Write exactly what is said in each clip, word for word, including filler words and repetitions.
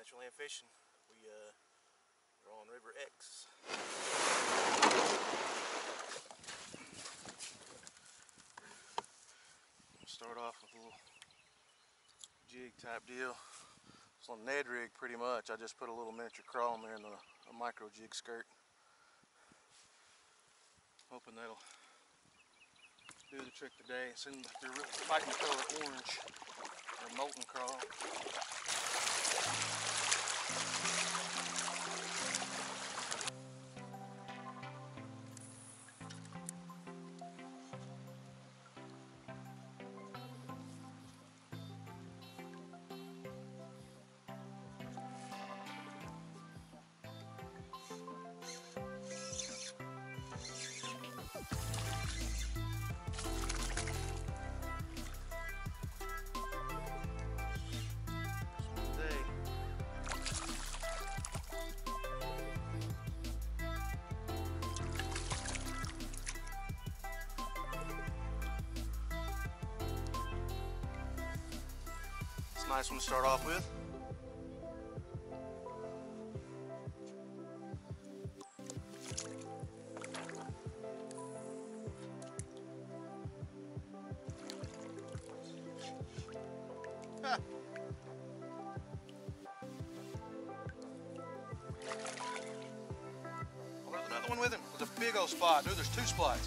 Natural Land Fishing. We uh, are on River X. Start off with a little jig type deal. It's on a Ned rig pretty much. I just put a little miniature crawl in there and a, a micro jig skirt. Hoping that'll do the trick today. It seems like they're fighting the color orange or molten crawl. Nice one to start off with. Ha. Oh, there's another one with him. There's a big old spot. Dude, there's two spots.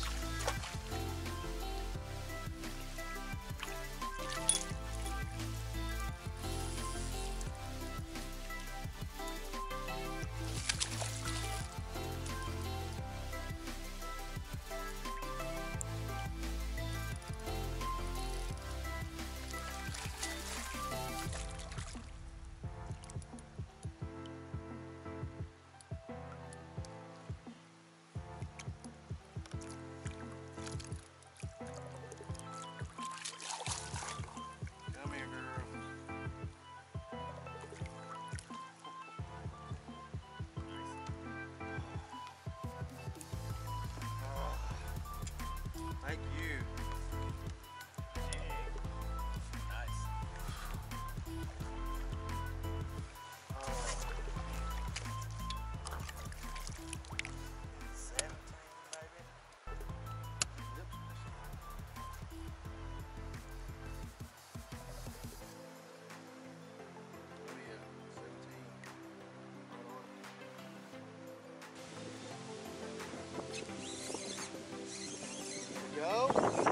Thank you. Dang. Nice. Oh. seventeen, baby. Yep. Oh yeah, seventeen. Go.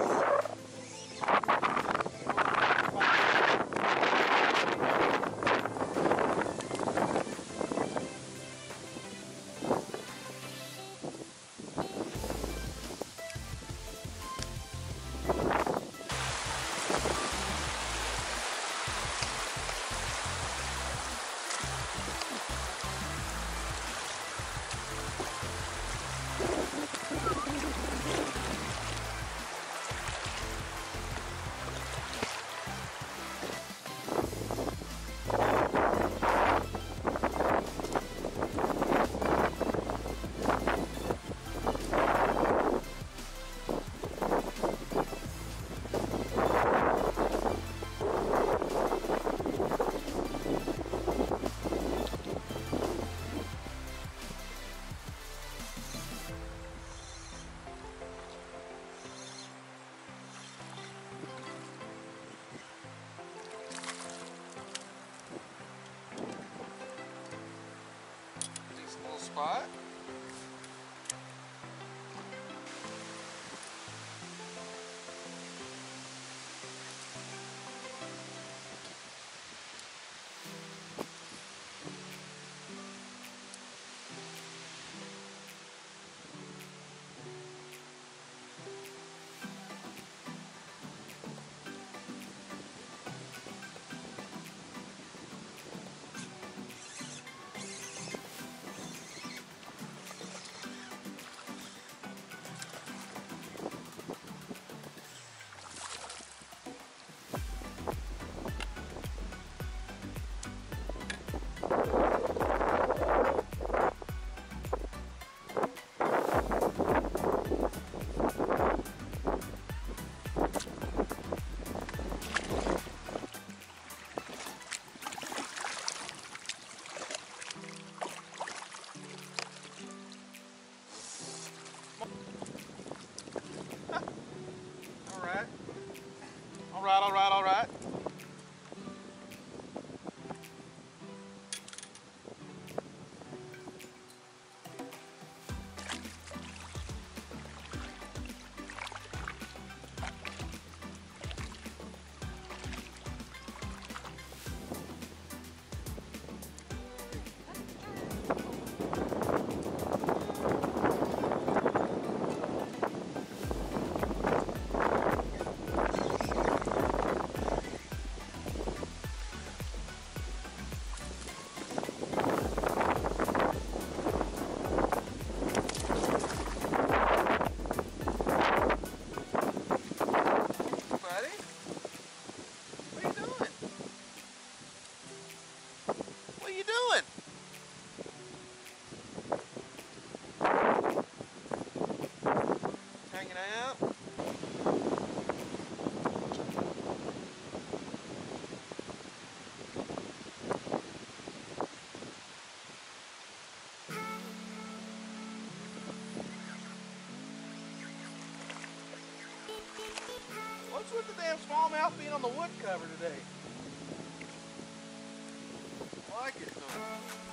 Spot. Yeah. What's with the damn smallmouth being on the wood cover today? I like it though.